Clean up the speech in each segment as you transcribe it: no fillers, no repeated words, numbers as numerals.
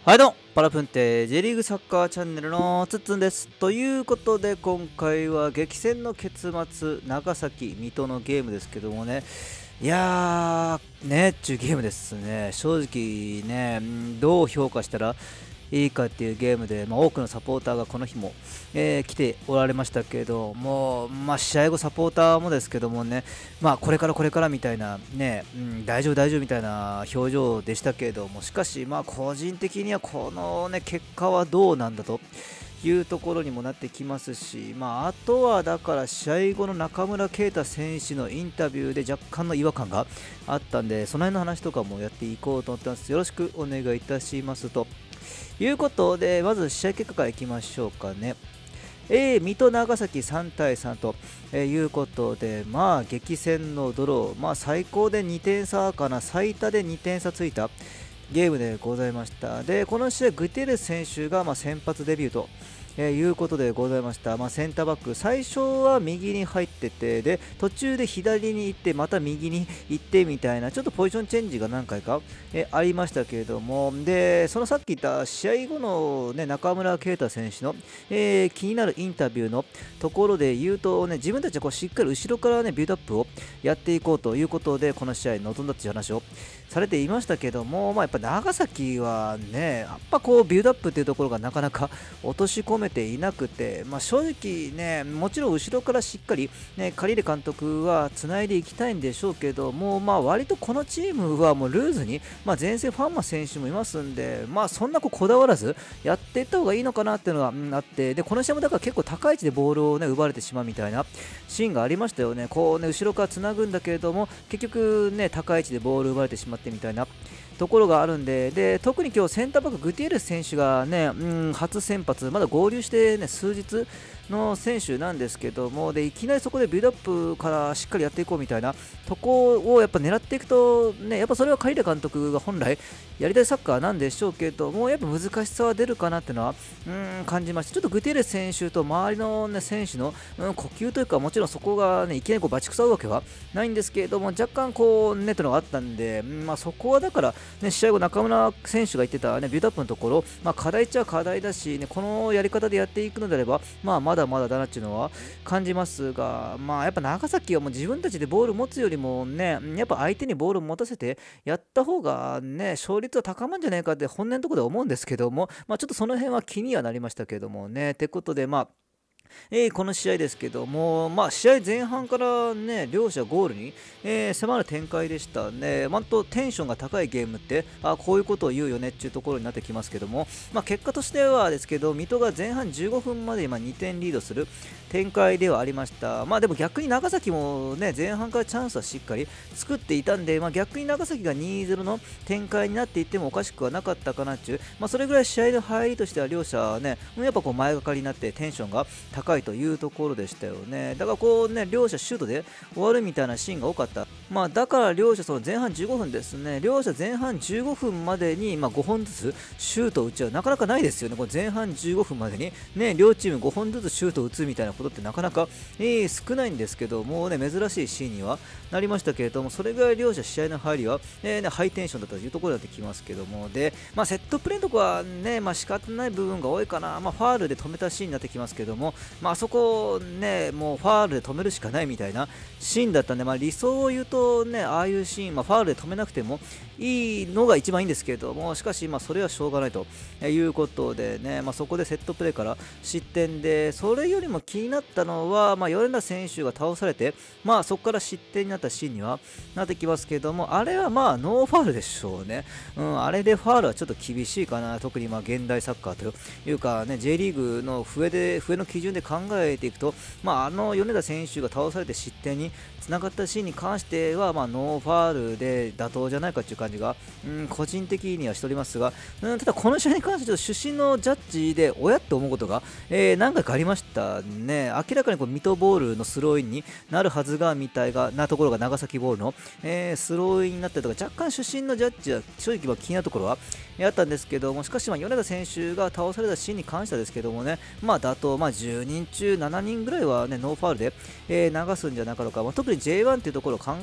はいどうも、パラプンテ J リーグサッカーチャンネルのつっつんです。ということで今回は激戦の結末、長崎、水戸のゲームですけどもね、いやー、ねっちゅうゲームですね。正直ね、どう評価したらいいかっていうゲームで、多くのサポーターがこの日も、来ておられましたけども、試合後サポーターもですけどもね、これからみたいなね、大丈夫大丈夫みたいな表情でしたけども、しかし個人的にはこのね結果はどうなんだというところにもなってきますし、あとはだから試合後の中村圭太選手のインタビューで若干の違和感があったんで、その辺の話とかもやっていこうと思ってます。よろしくお願いいたしますということで、まず試合結果からいきましょうかね。水戸長崎3対3ということで、激戦のドロー、最高で2点差かな、最多で2点差ついたゲームでございました。で、この試合、グテレス選手が先発デビューということでございました。センターバック、最初は右に入ってて、で、途中で左に行って、また右に行ってみたいな、ちょっとポジションチェンジが何回かありましたけれども、で、そのさっき言った試合後の、中村圭太選手の、気になるインタビューのところで言うと、自分たちはしっかり後ろから、ビルドアップをやっていこうということで、この試合に臨んだという話をされていましたけども、やっぱ長崎はね、やっぱビルドアップというところがなかなか落とし込めていなくて、正直ね、もちろん後ろからしっかり、カリーレ監督はつないでいきたいんでしょうけども、割とこのチームはもうルーズに、前線ファンマ選手もいますんで、そんなこだわらずやっていった方がいいのかなっていうのがあって、でこの試合もだから結構高い位置でボールを、奪われてしまうみたいなシーンがありましたよね。後ろからつなぐんだけれども、結局高い位置でボールを奪われてしまってみたいなところがあるんで、特に今日センターバックグティエレス選手がね、初先発、まだ合流してね、数日の選手なんですけども、でいきなりそこでビルドアップからしっかりやっていこうみたいなとこをやっぱ狙っていくとね、やっぱそれはカリレ監督が本来やりたいサッカーなんでしょうけども、やっぱ難しさは出るかなっていうのは感じました。ちょっとグティエレス選手と周りの、選手の、呼吸というか、もちろんそこがねいきなりバチクソ合うわけはないんですけれども、若干ネットのがあったんで、そこはだから試合後中村選手が言ってた、ビルドアップのところ、課題っちゃ課題だし、このやり方でやっていくのであれば、まだまだだなっていうのは感じますが、やっぱ長崎はもう自分たちでボール持つよりもね、やっぱ相手にボールを持たせてやった方がね、勝率は高まるんじゃないかって本音のところで思うんですけども、ちょっとその辺は気にはなりましたけどもね。ってことで、この試合ですけども、試合前半からね、両者ゴールに、迫る展開でしたね。とテンションが高いゲームって、こういうことを言うよねっていうところになってきますけども、結果としてはですけど、水戸が前半15分まで今2点リードする展開ではありました。でも逆に長崎もね、前半からチャンスはしっかり作っていたんで、逆に長崎が2-0の展開になっていってもおかしくはなかったかなっていう、それぐらい試合の入りとしては両者ね、やっぱ前がかりになってテンションが高いというところでしたよね。だから両者シュートで終わるみたいなシーンが多かった。だから両者その前半15分ですね、両者前半15分までに5本ずつシュートを打ち合う、なかなかないですよね。前半15分までにね、両チーム5本ずつシュートを打つみたいなことってなかなか、少ないんですけどもね、珍しいシーンにはなりましたけれども、それぐらい両者試合の入りは、ハイテンションだったというところになってきますけども、で、セットプレーのとこはね、仕方ない部分が多いかな。ファールで止めたシーンになってきますけども、あそこね、もうファールで止めるしかないみたいなシーンだったんで、理想を言うとね、ああいうシーン、ファールで止めなくてもいいのが一番いいんですけれども、しかしそれはしょうがないということでね、そこでセットプレーから失点で、それよりも気になったのは、米田選手が倒されて、そこから失点になったシーンにはなってきますけども、あれはノーファールでしょうね。あれでファールはちょっと厳しいかな。特に現代サッカーというかね、J リーグの笛の基準で考えていくと、米田選手が倒されて失点につながったシーンに関しては、ノーファールで妥当じゃないかという感じが、個人的にはしておりますが、ただこの試合に関して出身のジャッジで親って思うことが、何回かありましたね。明らかに水戸ボールのスローインになるはずがみたいなところが長崎ボールの、スローインになったりとか、若干出身のジャッジは正直気になるところはあったんですけども、しかし米田選手が倒されたシーンに関してはですけどもね、妥当、10人中7人ぐらいはね、ノーファールで、流すんじゃなかろうか。特に J1 っていうところを考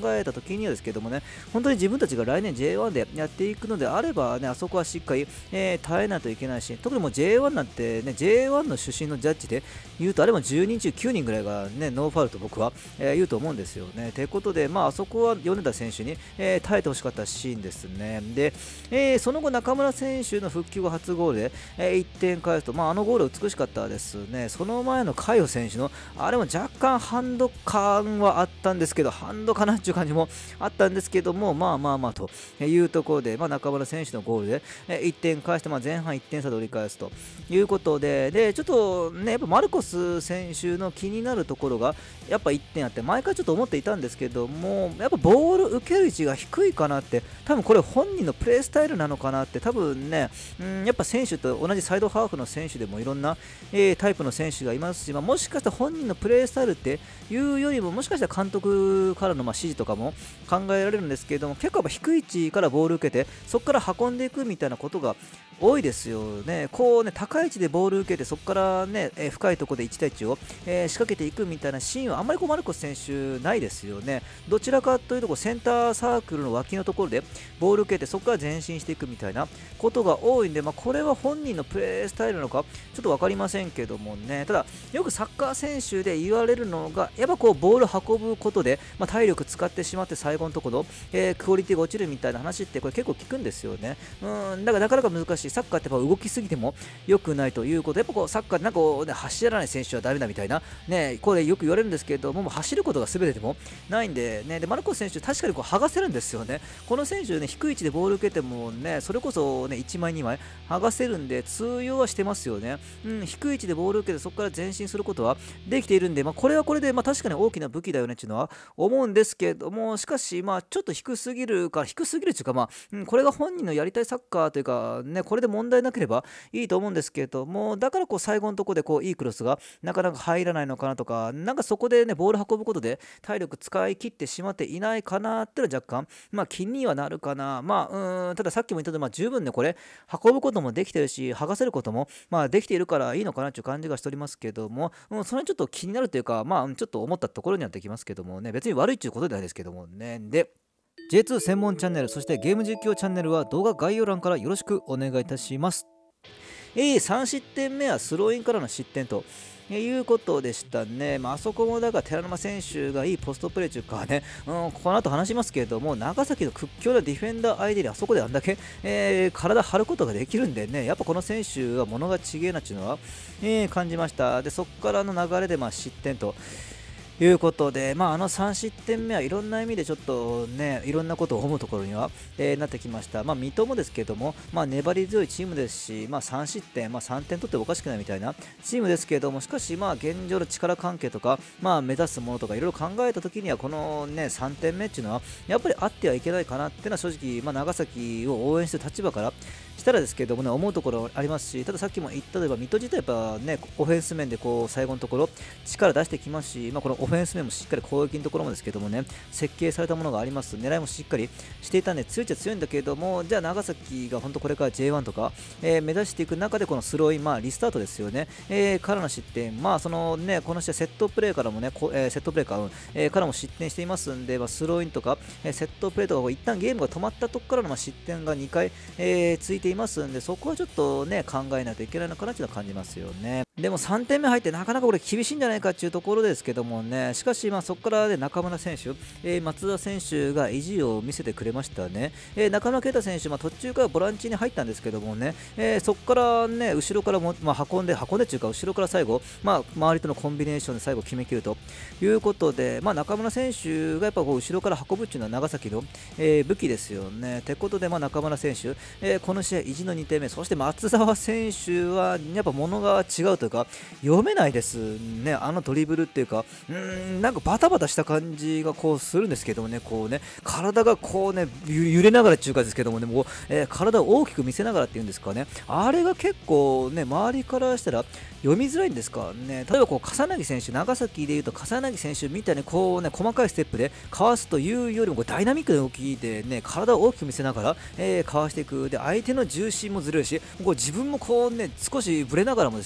えた時にはですけどもね、本当に自分たちが来年 J1 でやっていくのであればね、あそこはしっかり、耐えないといけないし、特にもう J1 なんてね、J1 の出身のジャッジで言うと、あれも10人中9人ぐらいがね、ノーファウルと僕は、言うと思うんですよね。ということで、あそこは米田選手に、耐えてほしかったシーンですね。で、その後、中村選手の復帰後初ゴールで、1点返すと、あのゴール美しかったですね。その前のカヨ選手の、あれも若干ハンド感はあったんですけど、ハンドかなっていう感じもあったんですけども、というところで、中村選手のゴールで、1点返して、前半1点差で折り返すということで、ちょっとね、やっぱマルコス選手の気になるところが、やっぱ1点あって、毎回ちょっと思っていたんですけども、やっぱボール受ける位置が低いかなって、多分これ本人のプレースタイルなのかなって、多分ね、やっぱ選手と同じサイドハーフの選手でもいろんな、タイプの選手がいますし、もしかしたら本人のプレースタイルっていうよりも、もしかしたら監督からの指示とかも考えられるんですけれども、結構やっぱ低い位置からボール受けて、そこから運んでいくみたいなことが多いですよね。こうね、高い位置でボール受けて、そこからね、深いところで1対1を、仕掛けていくみたいなシーンはあんまりマルコス選手ないですよね。どちらかというとセンターサークルの脇のところでボール受けて、そこから前進していくみたいなことが多いんで、これは本人のプレースタイルなのかちょっと分かりませんけどもね。ただ、よくサッカー選手で言われるのが、やっぱこうボール運ぶことで、体力使ってしまって最後のところ、クオリティが落ちるみたいな話ってこれ結構聞くんですよね。だからなかなか難しい。サッカーってやっぱ動きすぎても良くないということで、やっぱこうサッカーで走らない選手はダメだみたいな、これよく言われるんですけども、走ることが全てでもないんで、でマルコス選手、確かにこう剥がせるんですよね。この選手、低い位置でボール受けてもそれこそ1枚2枚剥がせるんで、通用はしてますよね。低い位置でボール受けて、そこから前進することはできているんで、これはこれで、確かに大きな武器だよねっていうのは思うんですけども、しかし、ちょっと低すぎるというか、これが本人のやりたいサッカーというか、これで問題なければいいと思うんですけども、だからこう最後のところでいいクロスがなかなか入らないのかなとか、そこでボール運ぶことで体力使い切ってしまっていないかなっていうのは若干、気にはなるかな。たださっきも言ったとおり、十分ね、これ、運ぶこともできてるし、剥がせることも、できているからいいのかなっていう感じがしておりますけども、それちょっと気になるというか、ちょっと思ったところにはできますけどもね、別に悪いっていうことではないですけどもね。で、J2 専門チャンネル、そしてゲーム実況チャンネルは動画概要欄からよろしくお願いいたします。3失点目はスローインからの失点ということでしたね。あそこもだから寺沼選手がいいポストプレーというかね、この後話しますけれども、長崎の屈強なディフェンダー相手にあそこであんだけ、体張ることができるんでね、やっぱこの選手は物が違えなっていうのは、感じました。で、そこからの流れで失点と。いうことで、あの3失点目はいろんな意味でちょっとね、いろんなことを思うところには、なってきました。水戸もですけども、粘り強いチームですし、3失点、3点取ってもおかしくないみたいなチームですけれども、しかし、現状の力関係とか、目指すものとか、いろいろ考えたときには、このね、3点目っていうのは、やっぱりあってはいけないかなっていうのは、正直、長崎を応援してる立場からしたらですけどもね、思うところありますし、たださっきも言ったように、水戸自体やっぱね、オフェンス面で最後のところ、力出してきますし、このオフェンス面もしっかり攻撃のところもですけどもね、設計されたものがあります。狙いもしっかりしていたんで、強いっちゃ強いんだけれども、じゃあ長崎が本当これから J1 とか、目指していく中で、このスローイン、リスタートですよね、からの失点、そのね、この試合セットプレーからもね、セットプレーか、からも失点していますんで、スローインとか、セットプレーとか、一旦ゲームが止まったところからの失点が2回、ついていますんで、そこはちょっとね、考えないといけないのかなというのは感じますよね。でも3点目入ってなかなかこれ厳しいんじゃないかっていうところですけどもね、しかしそこからで中村選手、松田選手が意地を見せてくれましたね。中村圭太選手、途中からボランチに入ったんですけどもね、そこからね、後ろからも、運んでっていうか、後ろから最後、周りとのコンビネーションで最後決めきるということで、中村選手がやっぱ後ろから運ぶっていうのは長崎の、武器ですよね。ということで、中村選手、この試合意地の2点目、そして松澤選手はやっぱ物が違うというか、読めないですね。あのドリブルっていうか、なんかバタバタした感じがするんですけどもね、体が揺れながらっていうかですけどもね、体を大きく見せながらっていうんですかね、あれが結構ね、周りからしたら読みづらいんですかね。例えば笠薙選手、長崎でいうと笠薙選手みたいに細かいステップでかわすというよりもダイナミックな動きでね、体を大きく見せながら、かわしていく。で、相手の重心もずるいし、自分も少しぶれながらもですけどもね、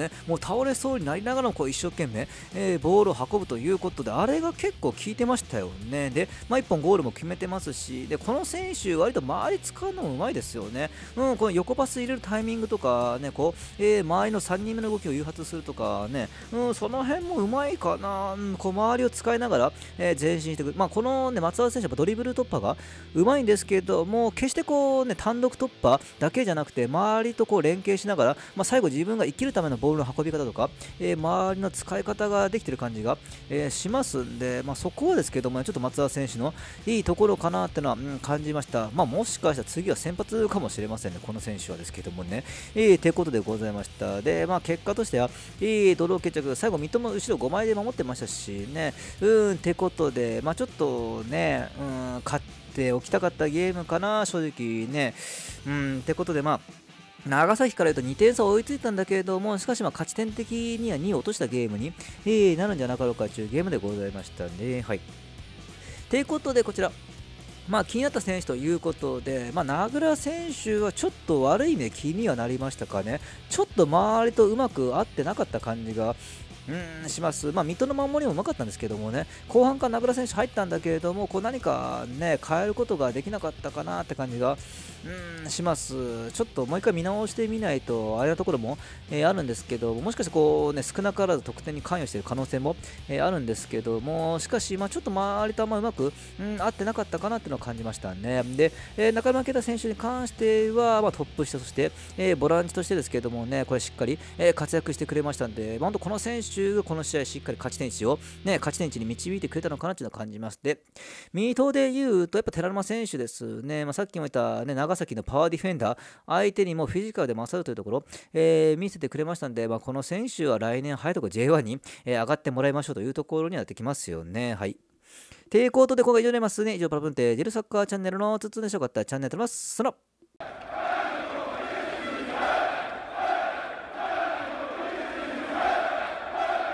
ね、もう倒れそうになりながらもこう一生懸命、ボールを運ぶということで、あれが結構効いてましたよね。で、1本ゴールも決めてますし、でこの選手、割と周り使うのもうまいですよね。この横パス入れるタイミングとか、ね、こう周りの3人目の動きを誘発するとかね、その辺もうまいかな、こう周りを使いながら、前進していく、この、ね、松原選手はドリブル突破がうまいんですけども、決してこう、ね、単独突破だけじゃなくて、周りとこう連携しながら、最後自分が生きるためのボールの運び方とか、周りの使い方ができている感じが、しますんで、そこはですけども、ちょっと松原選手のいいところかなっていうのは、感じました。もしかしたら次は先発かもしれませんね、この選手はですけどもね。ということでございました。で、結果としては、ドロー決着、最後、三笘後ろ5枚で守ってましたしね、ってことで、ちょっとね、勝っておきたかったゲームかな、正直ね。ってことで、長崎から言うと2点差追いついたんだけれども、しかし勝ち点的には2を落としたゲームに、なるんじゃなかろうかというゲームでございましたね。はい。ということで、こちら。気になった選手ということで、名倉選手はちょっと悪い目気にはなりましたかね。ちょっと周りとうまく合ってなかった感じがします。水戸の守りもうまかったんですけどもね、後半から名倉選手入ったんだけれども、こう何かね、変えることができなかったかなって感じがします。ちょっともう一回見直してみないと、あれなところも、あるんですけど、もしかしてこうね、少なからず得点に関与している可能性も、あるんですけども、しかし、ちょっと周りとあんまうまく、合ってなかったかなっていうのを感じましたね。で、中山啓太選手に関しては、トップ下、そして、ボランチとしてですけどもね、これしっかり、活躍してくれましたんで、本当この選手がこの試合しっかり勝ち点1を、勝ち点1に導いてくれたのかなというのを感じます。で、水戸で言うと、やっぱ寺沼選手ですね、さっきも言った、長崎のパワーディフェンダー、相手にもフィジカルで勝るというところ、見せてくれましたんで、この選手は来年早いところ J1 に、上がってもらいましょうというところになってきますよね。はい。ということで、今回以上になりますね。以上、パラプンテージェルサッカーチャンネルのつつでしょうかったチャンネルとなります。その